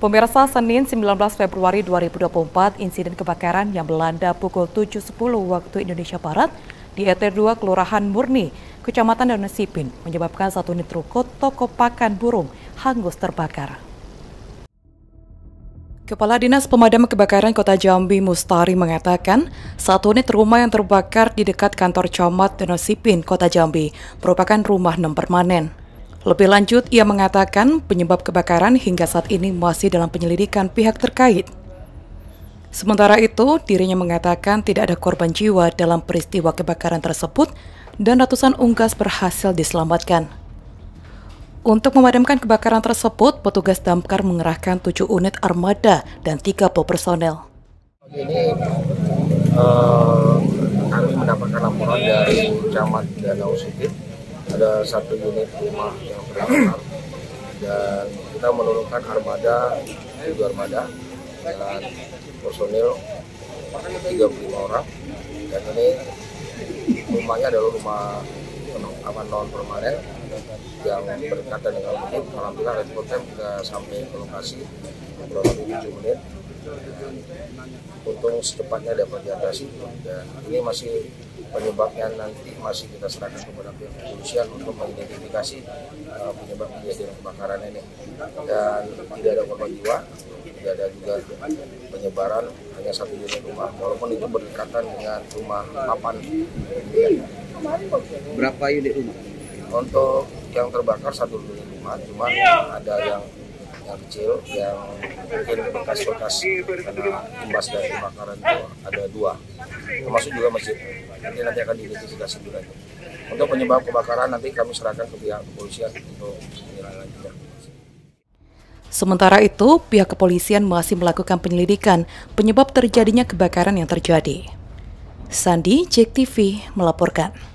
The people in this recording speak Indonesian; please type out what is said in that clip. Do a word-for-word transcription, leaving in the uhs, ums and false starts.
Pemirsa, Senin sembilan belas Februari dua ribu dua puluh empat, insiden kebakaran yang melanda pukul tujuh sepuluh waktu Indonesia Barat di R T dua Kelurahan Murni, Kecamatan Daunasipin, menyebabkan satu unit ruko toko pakan burung hangus terbakar. Kepala Dinas Pemadam Kebakaran Kota Jambi Mustari mengatakan, satu unit rumah yang terbakar di dekat kantor camat Daunasipin, Kota Jambi, merupakan rumah non permanen. Lebih lanjut, ia mengatakan penyebab kebakaran hingga saat ini masih dalam penyelidikan pihak terkait. Sementara itu, dirinya mengatakan tidak ada korban jiwa dalam peristiwa kebakaran tersebut dan ratusan unggas berhasil diselamatkan. Untuk memadamkan kebakaran tersebut, petugas damkar mengerahkan tujuh unit armada dan tiga puluh personel. Ini uh, kami mendapatkan laporan dari Camat Daunasipin. Ada satu unit rumah yang terbakar dan kita menurunkan armada, tujuh armada dan personil tiga puluh lima orang, dan ini rumahnya adalah rumah aman non permanen yang berdekatan dengan unit. Alhamdulillah respon time kita sampai ke lokasi kurang lebih tujuh menit. Untung secepatnya dapat diatasi, dan ini masih penyebabnya nanti masih kita serahkan kepada pihak kepolisian untuk mengidentifikasi uh, penyebab kejadian kebakaran ini. Dan tidak ada korban jiwa, tidak ada juga penyebaran, hanya satu unit rumah, walaupun itu berdekatan dengan rumah papan. Berapa unit rumah? Untuk yang terbakar satu unit rumah, cuma ada yang yang kecil yang mungkin bekas-bekas karena imbas dari kebakaran itu ada dua, termasuk juga masjid. Nanti nanti akan diidentifikasi juga itu. Untuk penyebab kebakaran nanti kami serahkan ke pihak kepolisian untuk penilaian lanjutnya. Sementara itu, pihak kepolisian masih melakukan penyelidikan penyebab terjadinya kebakaran yang terjadi. Sandi, J E K T V melaporkan.